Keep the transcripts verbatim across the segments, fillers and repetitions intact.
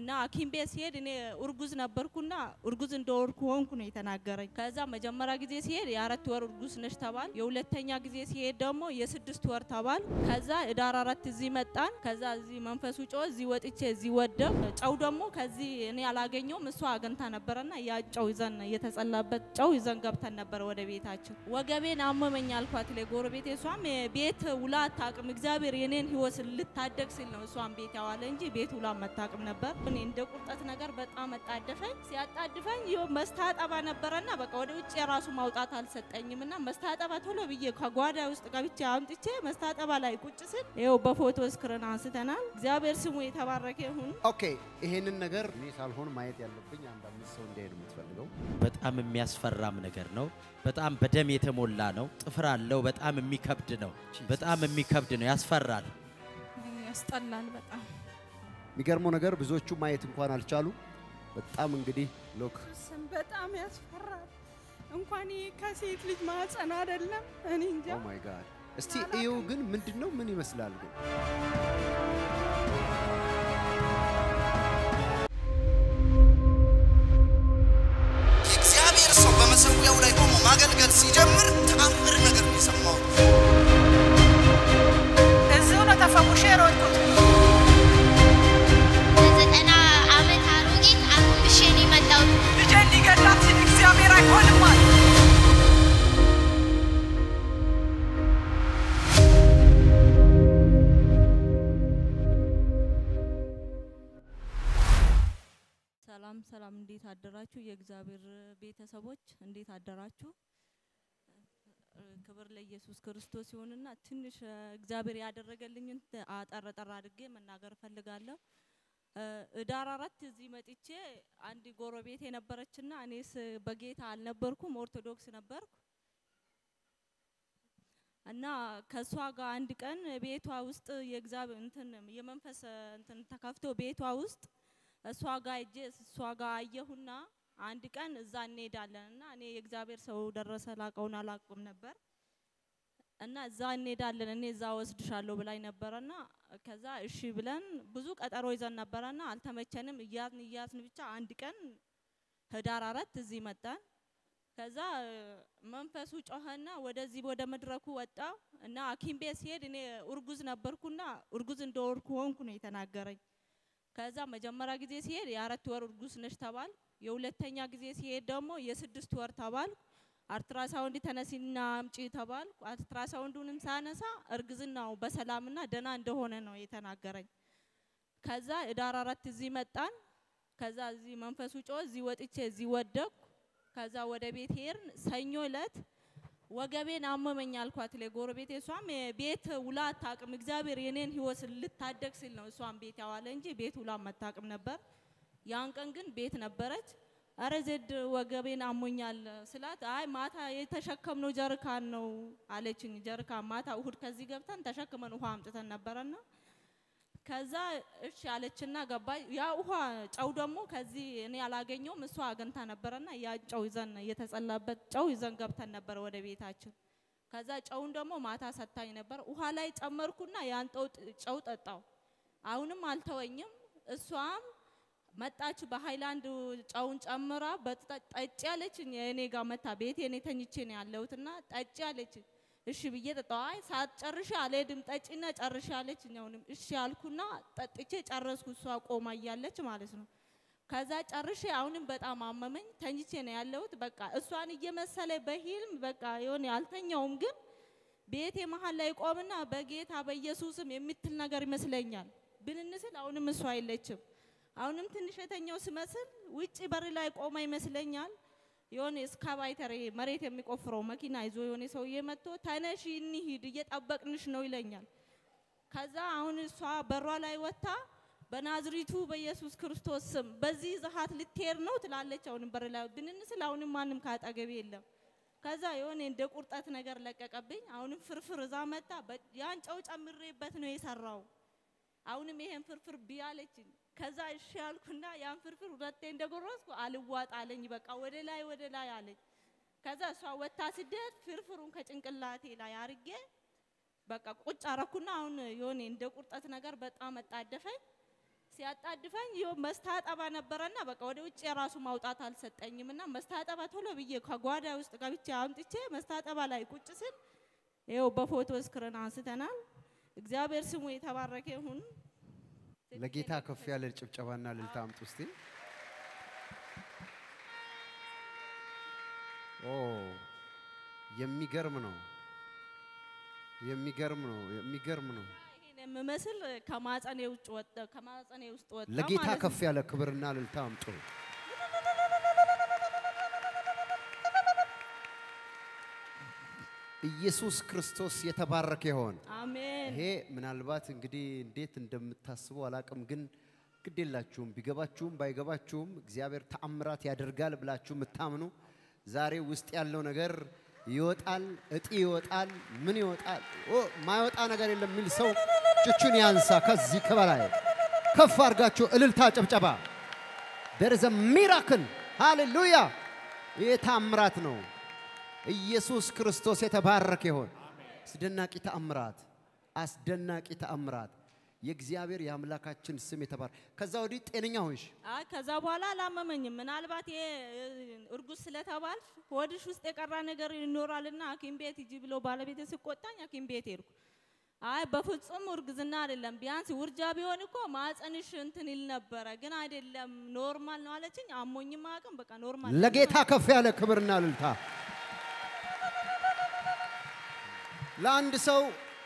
እና ሐኪም ቤት ሲሄድ እኔ እርጉዝ ነበርኩና እርጉዝ እንደወርኩ ሆንኩ ነው የተናገረኝ። ከዛ መጀመሪያ ጊዜ ሲሄድ የአራት ወር እርጉዝ ነሽ ተባል። የሁለተኛ ጊዜ ሲሄድ ደግሞ የስድስት ወር ተባል። ከዛ ዳር አራት እዚህ መጣን። ከዛ እዚህ መንፈሱ ጮ እዚህ ወጥቼ እዚህ ወደም ጨው ደግሞ ከዚህ እኔ አላገኘውም እሷ አገንታ ነበርና ያ ጨው ይዘን የተጸላበት ጨው ይዘን ገብተን ነበር ወደ ቤታችን። ወገቤን አመመኝ አልኳት ለጎረቤቴ። እሷም ቤት ውላ አታውቅም እግዚአብሔር የኔን ህይወት ልታደግ ሲል ነው እሷም ቤት ያዋለ እንጂ ቤት ውላ መታቀም ነበር። እኔ እንደ ቁርጠት ነገር በጣም አጣደፈኝ። ሲያጣድፈኝ ይው መስታጠባ ነበርና በቃ ወደ ውጭ የራሱ ማውጣት አልሰጠኝምና መስታጠባ ቶሎ ብዬ ከጓዳ ውስጥ ገብቼ አምጥቼ መስታጠባ ላይ ቁጭ ስል ይው በፎቶ ስክሪን አንስተናል። እግዚአብሔር ስሙ የተባረከ ይሁን። ኦኬ ይሄንን ነገር እኔ ሳልሆን ማየት ያለብኝ አንድ አምስት ሰው እንዲሄድ የምትፈልገው በጣም የሚያስፈራም ነገር ነው። በጣም በደም የተሞላ ነው። ጥፍር አለው። በጣም የሚከብድ ነው። በጣም የሚከብድ ነው። ያስፈራል። ያስጠላል በጣም። የሚገርመው ነገር ብዙዎቹ ማየት እንኳን አልቻሉ። በጣም እንግዲህ ሎክ በጣም ያስፈራል። እንኳን ከሴት ልጅ ማህፀን አይደለም እኔ እንጃ። ኦ ማይ ጋድ እስቲ እዩ ግን ምንድነው ምን ይመስላል ግን እግዚአብሔር ሰው በመሰዊያው ላይ ቆሞ ማገልገል ሲጀምር ተአምር ነገር ነው የሰማው። እዚሁ ነው ተፈውሼ ሮጥኩት። ዘጠና ዓመት አሮጊት አምብሼ ነው የመጣሁት። ልጄን ሊገላት ሲል እግዚአብሔር አይሆንም አለ። ሰላም ሰላም እንዴት አደራችሁ የእግዚአብሔር ቤተሰቦች እንዴት አደራችሁ? ክብር ለኢየሱስ ክርስቶስ ይሁንና ትንሽ እግዚአብሔር ያደረገልኝን አጠረጠራ አድርጌ መናገር ፈልጋለሁ። ዳር አራት እዚህ መጥቼ አንድ ጎረቤት የነበረችና እኔስ በጌታ አልነበርኩም ኦርቶዶክስ ነበርኩ እና ከሷ ጋር አንድ ቀን ቤቷ ውስጥ የእግዚአብሔር እንትን የመንፈስ እንትን ተከፍቶ ቤቷ ውስጥ እሷ ጋር እጄ እሷ ጋር አየሁና አንድ ቀን እዛ እንሄዳለንና እኔ የእግዚአብሔር ሰው ደረሰ ላቀውን አላቀም ነበር እና እዛ እንሄዳለን እኔ እዛ ወስድሻለሁ ብላኝ ነበርና ከዛ እሺ ብለን ብዙ ቀጠሮ ይዘን ነበርና አልተመቸንም። እያዝን እያዝን ብቻ አንድ ቀን ዳር አራት እዚህ መጣን። ከዛ መንፈሱ ጮኸና ወደዚህ ወደ መድረኩ ወጣው እና ሐኪም ቤት ሲሄድ እኔ እርጉዝ ነበርኩና እርጉዝ እንደወርኩ ሆንኩ ነው የተናገረኝ። ከዛ መጀመሪያ ጊዜ ሲሄድ የአራት ወር እርጉዝ ነሽ ተባል። የሁለተኛ ጊዜ ሲሄድ ደግሞ የስድስት ወር ተባል። አልትራሳውንድ ተነሲና አምጪ ተባል። አልትራሳውንዱንም ሳነሳ እርግዝናው በሰላምና ደና እንደሆነ ነው የተናገረኝ። ከዛ ዳር አራት እዚህ መጣን። ከዛ እዚህ መንፈሱ ጮ እዚህ ወጥቼ እዚህ ወደኩ። ከዛ ወደ ቤት ሄርን። ሰኞ ዕለት ወገቤን አመመኝ አልኳት ለጎረቤቴ። እሷም ቤት ውላ አታውቅም እግዚአብሔር የኔን ህይወት ልታደግ ሲል ነው እሷም ቤት ያዋለ እንጂ ቤት ውላ መታቀም ነበር። ያን ቀን ግን ቤት ነበረች። አረ ዘድ ወገቤን አሞኛል ስላት አይ ማታ የተሸከምነው ጀርካን ነው አለችኝ። ጀርካን ማታ እሁድ ከዚህ ገብተን ተሸክመን ውሃ አምጥተን ነበርና ከዛ እሺ አለችና ገባይ። ያ ውሃ ጨው ደግሞ ከዚህ እኔ አላገኘውም እሷ አገንታ ነበርና ያ ጨው ይዘን የተጸላበት ጨው ይዘን ገብተን ነበር ወደ ቤታችን። ከዛ ጨውን ደግሞ ማታ ሰጣኝ ነበር። ውሃ ላይ ጨመርኩና ያን ጨው ጠጣው። አሁንም አልተወኝም። እሷም መጣች በሃይላንድ ጨውን ጨምራ በጠጭ ያለችኝ እኔ ጋር መታ ቤቴ እኔ ተኝቼ ነው ያለሁትና ጠጭ ያለችኝ። እሺ ብዬ ጠጣው። አይ ሳትጨርሽ አልሄድም ጠጪና ጨርሽ አለችኝ። አሁንም እሺ አልኩና ጠጥቼ ጨረስኩ እሷ ቆማ እያለች ማለት ነው። ከዛ ጨርሼ አሁንም በጣም አመመኝ ተኝቼ ነው ያለሁት። በቃ እሷን እየመሰለ በህልም በቃ የሆነ አልተኛውም ግን ቤቴ መሃል ላይ ቆምና በጌታ በኢየሱስም የምትል ነገር ይመስለኛል ብንንስል አሁንም እሷ አይለችም። አሁንም ትንሽ የተኛው ስመስል ውጪ በር ላይ ቆማ ይመስለኛል። የሆነ እስካቫይተር መሬት የሚቆፍረው መኪና ይዞ የሆነ ሰውዬ መጥቶ ተነሺ እንሂድ እየጠበቅንሽ ነው ይለኛል። ከዛ አሁን እሷ በሯ ላይ ወጣ በናዝሪቱ በኢየሱስ ክርስቶስ ስም በዚህ ዘሃት ልትሄድ ነው ትላለች። አሁን በር ላይ ብንንስል አሁንም ማንም ካጠገቤ የለም። ከዛ የሆነ እንደ ቁርጠት ነገር ለቀቀብኝ። አሁንም ፍርፍር እዛ መጣ ያን ጨው ጨምሬበት ነው የሰራው። አሁንም ይሄን ፍርፍር ቢያለችኝ ከዛ እሺ አልኩና ያን ፍርፍር ሁለቴ እንደጎረስኩ አልዋጥ አለኝ። በቃ ወደ ላይ ወደ ላይ አለኝ። ከዛ እሷ ወጣ ስደት ፍርፍሩን ከጭንቅላቴ ላይ አርጌ በቃ ቁጭ አረኩና አሁን የሆነ እንደ ቁርጠት ነገር በጣም አጣደፈኝ። ሲያጣድፈኝ ይኸው መስታጠባ ነበረና በቃ ወደ ውጭ የራሱ ማውጣት አልሰጠኝምና መስታጠባ ቶሎ ብዬ ከጓዳ ውስጥ ገብቼ አምጥቼ መስታጠባ ላይ ቁጭ ስል ይኸው በፎቶ ስክሪን አንስተናል። እግዚአብሔር ስሙ የተባረከ ይሁን። ለጌታ ከፍ ያለ ጭብጨባና እልልታ አምጡ እስቲ። ኦ የሚገርም ነው የሚገርም ነው የሚገርም ነው። ይሄን መስል ከማጸኔ ውጭ ወጣ ከማጸኔ ውስጥ ወጣ ማለት ለጌታ ከፍ ያለ ክብርና እልልታ አምጡ። ኢየሱስ ክርስቶስ የተባረከ ይሁን። አሜን። ይሄ ምናልባት እንግዲህ እንዴት እንደምታስቡ አላቅም፣ ግን ግዴላችሁም ቢገባችሁም ባይገባችሁም እግዚአብሔር ተአምራት ያደርጋል ብላችሁ የምታምኑ ዛሬ ውስጥ ያለው ነገር ይወጣል፣ እጢ ይወጣል፣ ምን ይወጣል፣ ኦ ማይወጣ ነገር የለም የሚል ሰው እጆቹን ያንሳ። ከዚህ ከበላይ ከፍ አድርጋችሁ እልልታ ጨብጨባ። there is a miracle hallelujah። ይሄ ተአምራት ነው። ኢየሱስ ክርስቶስ የተባረከ ይሁን። አስደናቂ ተአምራት አስደናቂ ተአምራት የእግዚአብሔር የአምላካችን ስም የተባረከ። ከዛ ወዲህ ጤነኛ ሆንሽ? አይ ከዛ በኋላ አላመመኝም። ምናልባት ይሄ እርጉዝ ስለተባልሽ ሆድሽ ውስጥ የቀራ ነገር ይኖራልና ሐኪም ቤት ሂጂ ብሎ ባለቤቴ ሲቆጣኝ ሐኪም ቤት ሄድኩ። አይ በፍጹም እርግዝና አይደለም፣ ቢያንስ ውርጃ ቢሆን እኮ ማጸንሽ እንትን ይል ነበረ፣ ግን አይደለም ኖርማል ነው አለችኝ። አሞኝም አቅም በቃ ኖርማል። ለጌታ ከፍ ያለ ክብርና እልልታ። ለአንድ ሰው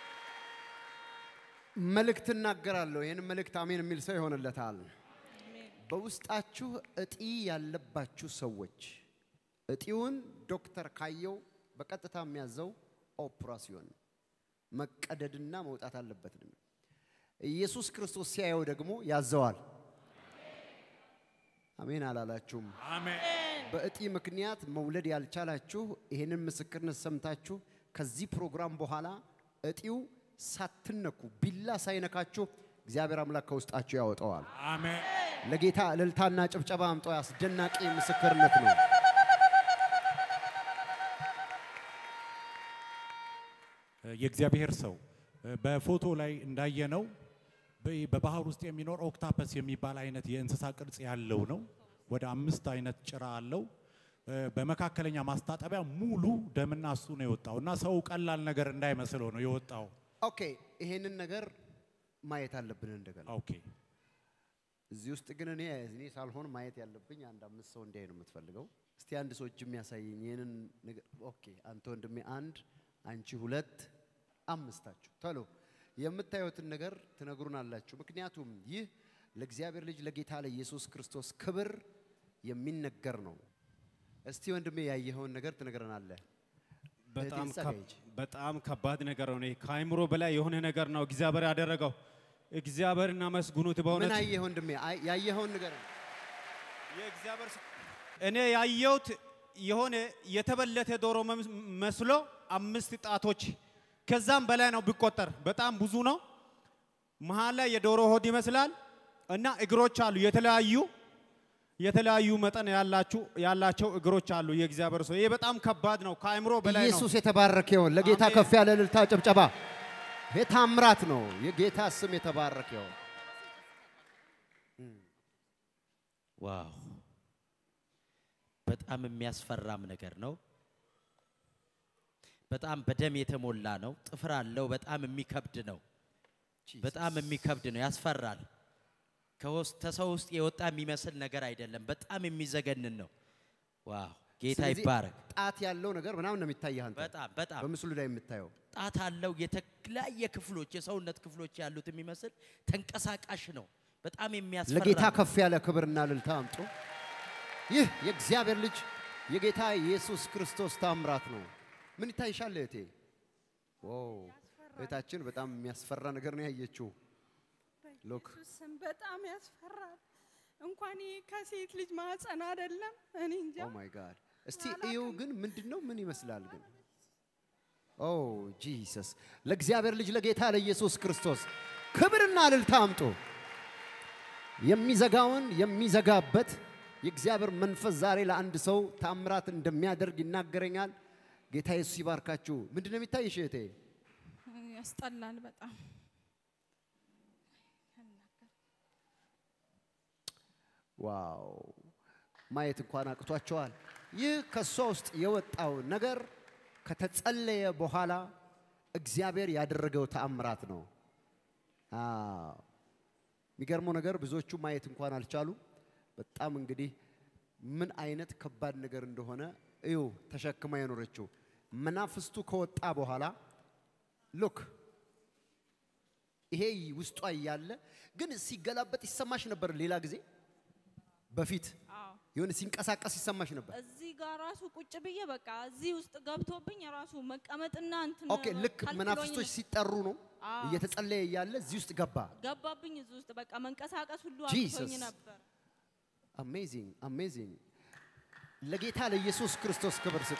መልእክት እናገራለሁ። ይሄን መልእክት አሜን የሚል ሰው ይሆንለታል። በውስጣችሁ እጢ ያለባችሁ ሰዎች እጢውን ዶክተር ካየው በቀጥታ የሚያዘው ኦፕራሲዮን መቀደድና መውጣት አለበት ነው። ኢየሱስ ክርስቶስ ሲያየው ደግሞ ያዘዋል። አሜን አላላችሁም? አሜን። በእጢ ምክንያት መውለድ ያልቻላችሁ ይሄንን ምስክርነት ሰምታችሁ ከዚህ ፕሮግራም በኋላ እጢው ሳትነኩ ቢላ ሳይነካችሁ እግዚአብሔር አምላክ ከውስጣችሁ ያወጣዋል። አሜን። ለጌታ እልልታና ጭብጨባ አምጡ። አስደናቂ ምስክርነት ነው። የእግዚአብሔር ሰው በፎቶ ላይ እንዳየነው በባህር ውስጥ የሚኖር ኦክታፐስ የሚባል አይነት የእንስሳ ቅርጽ ያለው ነው። ወደ አምስት አይነት ጭራ አለው። በመካከለኛ ማስታጠቢያ ሙሉ ደምና እሱ ነው የወጣውና ሰው ቀላል ነገር እንዳይመስለው ነው የወጣው። ኦኬ ይሄንን ነገር ማየት አለብን እንደገና። ኦኬ እዚህ ውስጥ ግን እኔ እኔ ሳልሆን ማየት ያለብኝ አንድ አምስት ሰው እንዲያይ ነው የምትፈልገው። እስቲ አንድ ሰው እጅ የሚያሳየኝ ይሄንን ነገር። ኦኬ አንተ ወንድሜ አንድ፣ አንቺ ሁለት፣ አምስታችሁ ቶሎ የምታዩትን ነገር ትነግሩናላችሁ። ምክንያቱም ይህ ለእግዚአብሔር ልጅ ለጌታ ለኢየሱስ ክርስቶስ ክብር የሚነገር ነው። እስቲ ወንድሜ ያየኸውን ነገር ትነግረናለህ። በጣም በጣም ከባድ ነገር ነው። ከአይምሮ በላይ የሆነ ነገር ነው እግዚአብሔር ያደረገው። እግዚአብሔርና መስጉኑት በእውነት። ምን አየህ ወንድሜ? ያየኸውን ነገር የእግዚአብሔር እኔ ያየሁት የሆነ የተበለተ ዶሮ መስሎ አምስት ጣቶች ከዛም በላይ ነው ቢቆጠር በጣም ብዙ ነው። መሃል ላይ የዶሮ ሆድ ይመስላል እና እግሮች አሉ የተለያዩ የተለያዩ መጠን ያላችሁ ያላቸው እግሮች አሉ። የእግዚአብሔር ሰው ይሄ በጣም ከባድ ነው፣ ከአይምሮ በላይ ነው። ኢየሱስ የተባረከ ይሁን። ለጌታ ከፍ ያለ እልልታ ጭብጨባ። ይሄ ታምራት ነው። የጌታ ስም የተባረከ ይሁን። ዋው በጣም የሚያስፈራም ነገር ነው። በጣም በደም የተሞላ ነው። ጥፍር አለው። በጣም የሚከብድ ነው። በጣም የሚከብድ ነው። ያስፈራል። ከሰው ውስጥ የወጣ የሚመስል ነገር አይደለም። በጣም የሚዘገንን ነው። ዋው ጌታ ይባረክ። ጣት ያለው ነገር ምናምን ነው የሚታየው አንተ። በጣም በጣም በምስሉ ላይ የምታየው ጣት አለው። የተለያየ ክፍሎች የሰውነት ክፍሎች ያሉት የሚመስል ተንቀሳቃሽ ነው። በጣም የሚያስፈራ። ለጌታ ከፍ ያለ ክብርና እልልታ አምጡ። ይህ የእግዚአብሔር ልጅ የጌታ ኢየሱስ ክርስቶስ ታምራት ነው። ምን ይታይሻል እህቴ? ዋው እህታችን በጣም የሚያስፈራ ነገር ነው ያየችው። ሎክ ስም በጣም ያስፈራል። እንኳን ከሴት ልጅ ማህፀን አይደለም እኔ እንጃ። ኦ ማይ ጋድ። እስቲ እዩ ግን ምንድነው? ምን ይመስላል ግን? ኦ ጂሰስ። ለእግዚአብሔር ልጅ ለጌታ ለኢየሱስ ክርስቶስ ክብርና እልልታ አምጡ። የሚዘጋውን የሚዘጋበት የእግዚአብሔር መንፈስ ዛሬ ለአንድ ሰው ታምራት እንደሚያደርግ ይናገረኛል። ጌታ ኢየሱስ ይባርካችሁ። ምንድነው የሚታይሽ እህቴ? ያስጠላል በጣም። ዋው ማየት እንኳን አቅቷቸዋል። ይህ ከሷ ውስጥ የወጣው ነገር ከተጸለየ በኋላ እግዚአብሔር ያደረገው ተአምራት ነው። አዎ የሚገርመው ነገር ብዙዎቹ ማየት እንኳን አልቻሉ። በጣም እንግዲህ ምን አይነት ከባድ ነገር እንደሆነ እዩ። ተሸክማ የኖረችው መናፍስቱ ከወጣ በኋላ ሉክ ይሄ ውስጧ ያለ ግን ሲገላበጥ ይሰማሽ ነበር። ሌላ ጊዜ በፊት የሆነ ሲንቀሳቀስ ይሰማሽ ነበር። እዚህ ጋር ራሱ ቁጭ ብዬ በቃ እዚህ ውስጥ ገብቶብኝ ራሱ መቀመጥና እንትን ኦኬ ልክ መናፍስቶች ሲጠሩ ነው እየተጸለየ ያለ እዚህ ውስጥ ገባ ገባብኝ። እዚህ ውስጥ በቃ መንቀሳቀስ ሁሉ አቅቶኝ ነበር። አሜዚንግ አሜዚንግ። ለጌታ ለኢየሱስ ክርስቶስ ክብር ስጡ።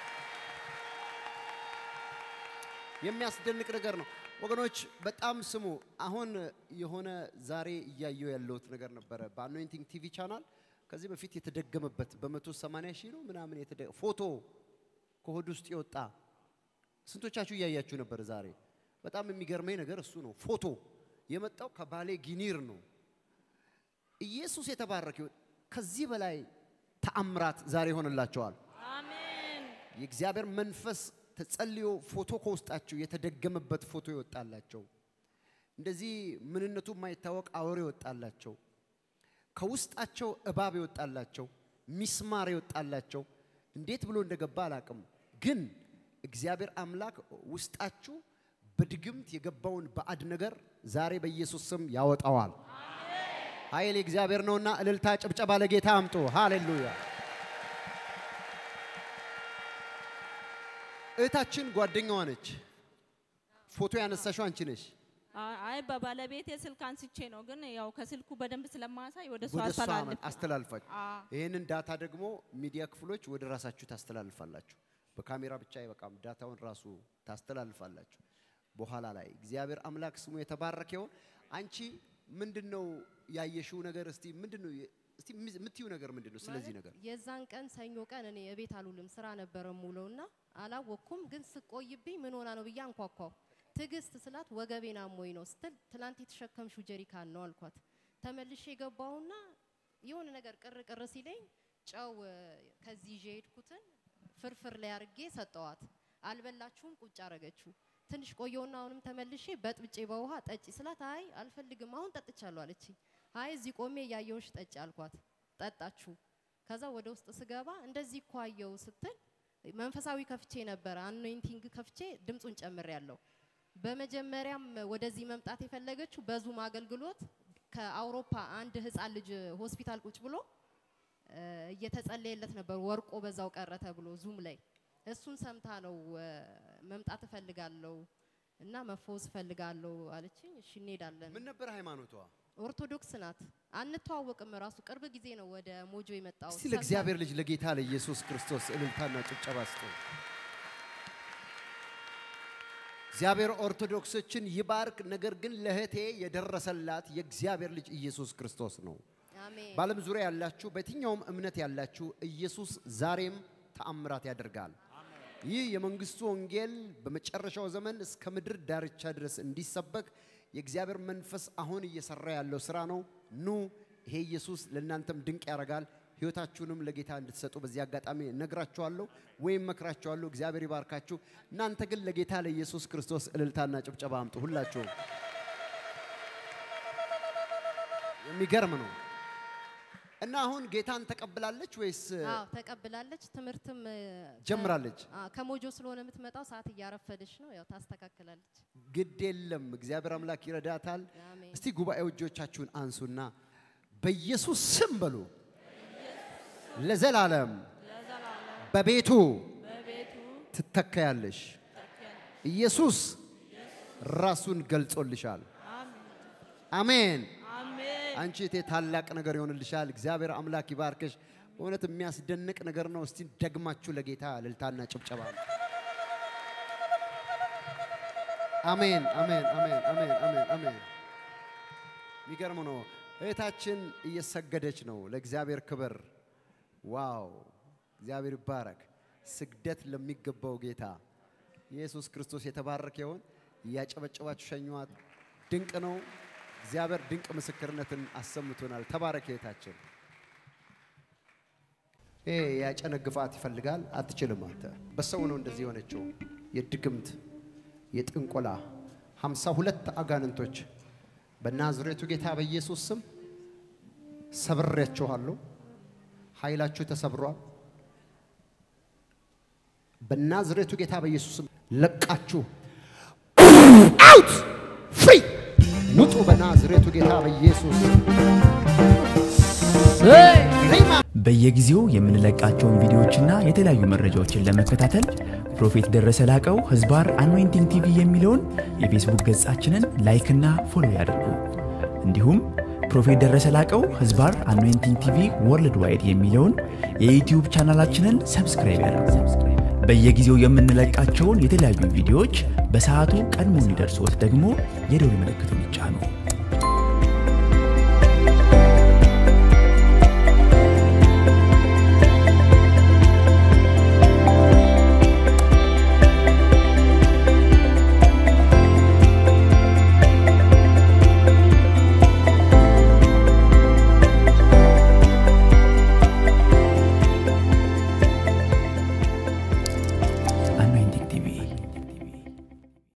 የሚያስደንቅ ነገር ነው ወገኖች። በጣም ስሙ። አሁን የሆነ ዛሬ እያየው ያለውት ነገር ነበረ በአኖይንቲንግ ቲቪ ቻናል። ከዚህ በፊት የተደገመበት በመቶ ሰማንያ ሺህ ነው ምናምን የተደ ፎቶ ከሆድ ውስጥ የወጣ ስንቶቻችሁ እያያችሁ ነበር ዛሬ? በጣም የሚገርመኝ ነገር እሱ ነው። ፎቶ የመጣው ከባሌ ጊኒር ነው። ኢየሱስ የተባረከ ይሁን። ከዚህ በላይ ተአምራት ዛሬ ሆነላቸዋል። አሜን። የእግዚአብሔር መንፈስ ተጸልዮ ፎቶ ከውስጣቸው የተደገመበት ፎቶ ይወጣላቸው። እንደዚህ ምንነቱ የማይታወቅ አውሬ ይወጣላቸው። ከውስጣቸው እባብ ይወጣላቸው፣ ሚስማር ይወጣላቸው። እንዴት ብሎ እንደገባ አላቅም፣ ግን እግዚአብሔር አምላክ ውስጣችሁ በድግምት የገባውን ባዕድ ነገር ዛሬ በኢየሱስ ስም ያወጣዋል። አሜን። ኃይል እግዚአብሔር ነውና እልልታ ጭብጨባ ለጌታ አምጡ። ሃሌሉያ። እህታችን ጓደኛዋ ነች። ፎቶ ያነሳሽው አንቺ ነሽ? አይ በባለቤቴ ስልክ አንስቼ ነው፣ ግን ያው ከስልኩ በደንብ ስለማሳይ ወደ ሷ አስተላልፋችሁ ይሄንን ዳታ ደግሞ ሚዲያ ክፍሎች ወደ ራሳችሁ ታስተላልፋላችሁ። በካሜራ ብቻ አይበቃም፣ ዳታውን ራሱ ታስተላልፋላችሁ። በኋላ ላይ እግዚአብሔር አምላክ ስሙ የተባረከ ይሁን። አንቺ ምንድነው ያየሽው ነገር? እስቲ ምንድነው እስቲ ምትዩ ነገር ምንድነው ስለዚህ ነገር? የዛን ቀን ሰኞ ቀን እኔ እቤት አልውልም ስራ ነበር ሙሉውና አላወኩም፣ ግን ስቆይብኝ ምን ሆና ነው ብዬ አንኳኳው። ትግስት ስላት ወገቤና ሞይ ነው ስትል ትላንት የተሸከምሽው ጀሪካን ነው አልኳት። ተመልሼ ገባውና የሆነ ነገር ቅር ቅር ሲለኝ ጫው ከዚህ ይዤ ሄድኩትን ፍርፍር ላይ አርጌ ሰጠዋት። አልበላችሁም ቁጭ አረገችው። ትንሽ ቆየውና አሁንም ተመልሼ በጥብጬ በውሃ ጠጪ ስላት አይ አልፈልግም አሁን ጠጥቻለሁ አለችኝ። አይ እዚህ ቆሜ ያየውሽ ጠጪ አልኳት። ጠጣችሁ። ከዛ ወደ ውስጥ ስገባ እንደዚህ እኮ አየው ስትል መንፈሳዊ ከፍቼ ነበር አኖይንቲንግ ከፍቼ ድምጹን ጨምሬያለሁ። በመጀመሪያም ወደዚህ መምጣት የፈለገችው በዙም አገልግሎት ከአውሮፓ አንድ ህፃን ልጅ ሆስፒታል ቁጭ ብሎ እየተጸለየለት ነበር፣ ወርቆ በዛው ቀረ ተብሎ ዙም ላይ እሱን ሰምታ ነው መምጣት ፈልጋለሁ እና መፈወስ ፈልጋለሁ አለችኝ። እሺ እንሄዳለን። ምን ነበር ሃይማኖቷ? ኦርቶዶክስ ናት። አንተዋወቅም፣ ራሱ ቅርብ ጊዜ ነው ወደ ሞጆ የመጣው። እስቲ ለእግዚአብሔር ልጅ ለጌታ ለኢየሱስ ክርስቶስ እልልታና ጭብጨባ ስጡ። እግዚአብሔር ኦርቶዶክሶችን ይባርክ። ነገር ግን ለህቴ የደረሰላት የእግዚአብሔር ልጅ ኢየሱስ ክርስቶስ ነው። አሜን። በዓለም ዙሪያ ያላችሁ በየትኛውም እምነት ያላችሁ ኢየሱስ ዛሬም ተአምራት ያደርጋል። ይህ የመንግስቱ ወንጌል በመጨረሻው ዘመን እስከ ምድር ዳርቻ ድረስ እንዲሰበክ የእግዚአብሔር መንፈስ አሁን እየሰራ ያለው ስራ ነው። ኑ ይሄ ኢየሱስ ለእናንተም ድንቅ ያደርጋል። ህይወታችሁንም ለጌታ እንድትሰጡ በዚህ አጋጣሚ ነግራችኋለሁ ወይም መክራችኋለሁ። እግዚአብሔር ይባርካችሁ። እናንተ ግን ለጌታ ለኢየሱስ ክርስቶስ እልልታና ጭብጨባ አምጡ ሁላችሁ። የሚገርም ነው። እና አሁን ጌታን ተቀብላለች ወይስ? አዎ ተቀብላለች። ትምርትም ጀምራለች። አዎ ከሞጆ ስለሆነ የምትመጣው ሰዓት እያረፈደች ነው። ያው ታስተካክላለች። ግድ የለም እግዚአብሔር አምላክ ይረዳታል። እስቲ ጉባኤው እጆቻችሁን አንሱና በኢየሱስ ስም በሉ። ለዘላለም በቤቱ ትተካያለሽ። ኢየሱስ ራሱን ገልጾልሻል። አሜን። አንቺ እቴ ታላቅ ነገር ይሆንልሻል። እግዚአብሔር አምላክ ይባርክሽ። በእውነት የሚያስደንቅ ነገር ነው። እስቲ ደግማችሁ ለጌታ እልልታና ጭብጨባ። አሜን አሜን አሜን አሜን አሜን አሜን። የሚገርም ነው። እህታችን እየሰገደች ነው ለእግዚአብሔር ክብር። ዋው እግዚአብሔር ይባረክ። ስግደት ለሚገባው ጌታ ኢየሱስ ክርስቶስ የተባረከ ይሁን። እያጨበጨባችሁ ሸኙዋት። ድንቅ ነው። እግዚአብሔር ድንቅ ምስክርነትን አሰምቶናል። ተባረክ እህታችን። ኤ ያጨነግፋት ይፈልጋል አትችልም አንተ በሰው ነው እንደዚህ ሆነችው የድግምት የጥንቆላ ሃምሳ ሁለት አጋንንቶች በናዝሬቱ ጌታ በኢየሱስ ስም ሰብሬያችኋለሁ ኃይላችሁ ተሰብሯል በናዝሬቱ ጌታ በኢየሱስ ስም ለቃችሁ out free ውጡ በናዝሬቱ ጌታ በኢየሱስ በየጊዜው የምንለቃቸውን ቪዲዮዎችና የተለያዩ መረጃዎችን ለመከታተል ፕሮፌት ደረሰ ላቀው ህዝባር አኖይንቲንግ ቲቪ የሚለውን የፌስቡክ ገጻችንን ላይክ እና ፎሎ ያድርጉ እንዲሁም ፕሮፌት ደረሰ ላቀው ህዝባር አኖይንቲንግ ቲቪ ወርልድ ዋይድ የሚለውን የዩቲዩብ ቻናላችንን ሰብስክራይብ ያድርጉ በየጊዜው የምንለቃቸውን የተለያዩ ቪዲዮዎች በሰዓቱ ቀድሞ እንዲደርሶት ደግሞ የደወል ምልክቱን ይጫኑ